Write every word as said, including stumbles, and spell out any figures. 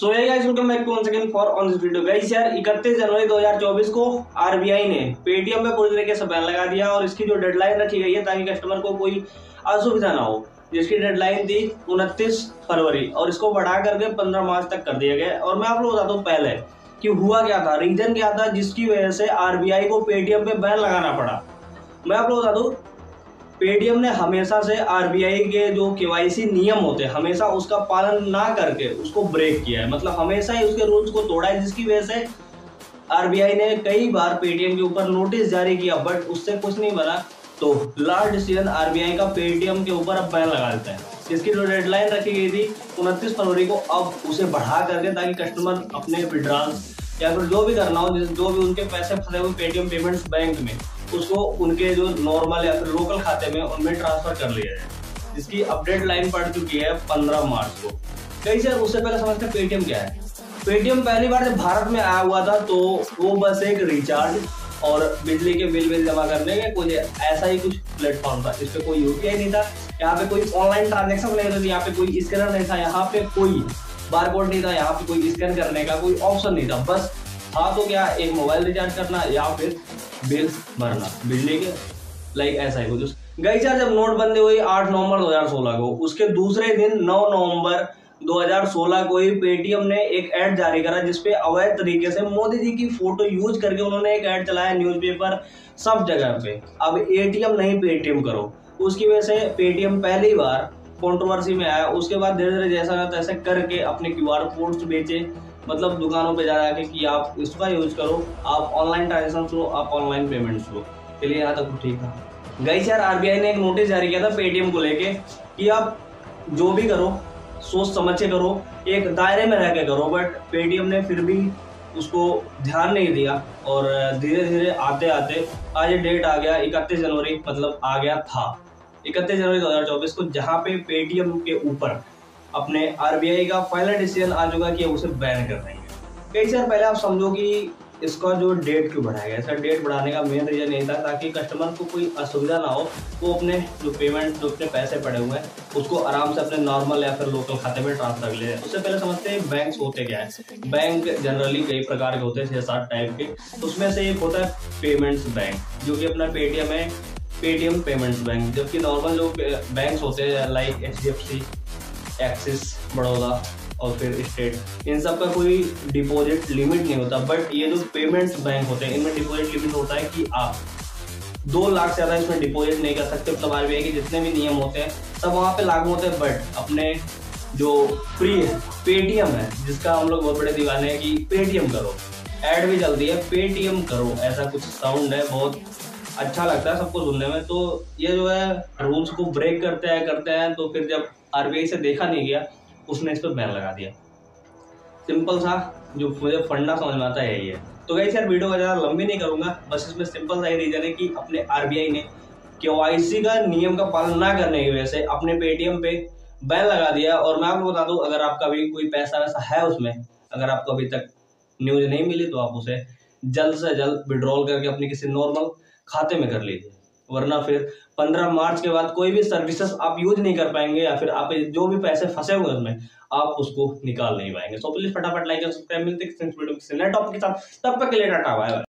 सो ये guys welcome back to one second for on this video. Guys यार इकतीस जनवरी दो हज़ार चौबीस को आरबीआई ने पेटीएम पे पूरी तरीके से बैन लगा दिया और इसकी जो डेडलाइन रखी गई है ताकि कस्टमर को कोई असुविधा ना हो, जिसकी डेडलाइन थी उनतीस फरवरी और इसको बढ़ा करके पंद्रह मार्च तक कर दिया गया। और मैं आप लोग बताता हूँ पहले कि हुआ क्या था, रीजन क्या था जिसकी वजह से आरबीआई को पेटीएम पे बैन लगाना पड़ा। मैं आप लोग बता दूं, पेटीएम ने हमेशा से आरबीआई के जो केवाईसी नियम होते हैं हमेशा उसका पालन ना करके उसको ब्रेक किया है, मतलब हमेशा ही उसके रूल्स को तोड़ा है, जिसकी वजह से आरबीआई ने कई बार पेटीएम के ऊपर नोटिस जारी किया बट उससे कुछ नहीं बना। तो लास्ट डिसीजन आरबीआई का पेटीएम के ऊपर अब बैन लगा देता है। इसकी जो डेडलाइन रखी गई थी उनतीस फरवरी को, अब उसे बढ़ा करके ताकि कस्टमर अपने विड्रॉल या फिर जो भी करना हो, जो भी उनके पैसे फंसे हुए पेटीएम पेमेंट्स बैंक में, उसको उनके जो नॉर्मल या फिर लोकल खाते में उनमें ट्रांसफर कर लिया जाए, जिसकी अपडेट लाइन पड़ चुकी है पंद्रह मार्च को। कई सर उससे पहले समझते हैं पेटीएम क्या है। पेटीएम पहली बार जब भारत में आया हुआ था तो वो बस एक रिचार्ज और बिजली के बिल बिल जमा करने के कुछ ऐसा ही कुछ प्लेटफॉर्म था। इस पे कोई यूपीआई नहीं था, यहाँ पे कोई ऑनलाइन ट्रांजेक्शन नहीं था, यहाँ पे कोई स्कैनर नहीं था, यहाँ पे कोई बारकोड नहीं था, यहाँ पे कोई स्कैन करने का कोई ऑप्शन नहीं था। बस हाँ तो क्या एक मोबाइल रिचार्ज करना या फिर बिल्स भरना बिजली के, लाइक ऐसा ही कुछ। गाइस यार जब नोटबंदी हुई आठ नवंबर दो हज़ार सोलह को, उसके दूसरे दिन नौ नवंबर दो हज़ार सोलह को ही पेटीएम ने एक ऐड जारी करा जिसपे अवैध तरीके से मोदी जी की फोटो यूज करके उन्होंने एक ऐड चलाया न्यूज़पेपर सब जगह पे, अब एटीएम नहीं पेटीएम करो। उसकी वजह से पेटीएम पहली बार कंट्रोवर्सी में आया। उसके बाद धीरे धीरे जैसा तैसे करके अपने क्यूआर कोड्स बेचे, मतलब दुकानों पे जा जाके कि आप इसका यूज करो, आप ऑनलाइन ट्रांजेक्शन लो, आप ऑनलाइन पेमेंट्स लो। चलिए यहाँ तक ठीक था। गाइस यार आरबीआई ने एक नोटिस जारी किया था पेटीएम को लेके कि आप जो भी करो सोच समझ के करो, एक दायरे में रह के करो, बट पेटीएम ने फिर भी उसको ध्यान नहीं दिया और धीरे धीरे आते आते आज डेट आ गया इकतीस जनवरी, मतलब आ गया था इकतीस जनवरी दो हज़ार चौबीस को, जहाँ पे पेटीएम के ऊपर अपने आरबीआई का फाइनल डिसीजन आ चुका कि उसे बैन कर देंगे। कई सर पहले आप समझो कि इसका जो डेट क्यों बढ़ाया गया। इसका डेट बढ़ाने का मेन रीजन यही था ताकि कस्टमर को कोई असुविधा ना हो, वो अपने जो पेमेंट जो अपने पैसे पड़े हुए हैं उसको आराम से अपने नॉर्मल या फिर लोकल खाते में ट्रांसफर कर ले। उससे पहले समझते हैं बैंक होते क्या है। बैंक जनरली कई प्रकार के होते हैं, छह सात टाइप के। उसमें से एक होता है पेमेंट्स बैंक, जो कि अपना पेटीएम है, पेटीएम पेमेंट्स बैंक। जबकि नॉर्मल जो बैंक होते हैं like H D F C, Axis, Baroda और फिर स्टेट, इन सब का कोई डिपॉजिट लिमिट नहीं होता। बट ये जो पेमेंट्स बैंक होते हैं इनमें डिपॉजिट लिमिट होता है कि आप दो लाख से ज़्यादा इसमें डिपॉजिट नहीं कर सकते। मतलब आरबीआई के जितने भी नियम होते हैं सब वहाँ पे लागू होते हैं। बट अपने जो फ्री है पेटीएम है, जिसका हम लोग बहुत बड़े दीवाने हैं कि पेटीएम करो, ऐड भी चलती है पेटीएम करो, ऐसा कुछ साउंड है, बहुत अच्छा लगता है सबको सुनने में। तो ये जो है रूल्स को ब्रेक करते हैं करते हैं तो फिर जब आरबीआई से देखा नहीं गया उसने इस पर बैन लगा दिया। सिंपल सा जो मुझे फंडा समझ में आता है यही है। तो गाइस यार वीडियो को ज़्यादा लंबी नहीं करूंगा, बस इसमें सिंपल सा ही रीजन है कि अपने आरबीआई ने केवाईसी का नियम का पालन ना करने की वजह से अपने पेटीएम पे बैन लगा दिया। और मैं आपको बता दूं, अगर आपका भी कोई पैसा वैसा है उसमें, अगर आपको अभी तक न्यूज नहीं मिली तो आप उसे जल्द से जल्द विड्रॉल करके अपने किसी नॉर्मल खाते में कर लीजिए, वरना फिर पंद्रह मार्च के बाद कोई भी सर्विसेज आप यूज नहीं कर पाएंगे या फिर आप जो भी पैसे फंसे हुए उसमें आप उसको निकाल नहीं पाएंगे। सो प्लीज फटाफट लाइक और सब्सक्राइब। मिलते हैं नेक्स्ट वीडियो किसी नए टॉपिक के साथ, तब तक के लिए टाटा बाय बाय।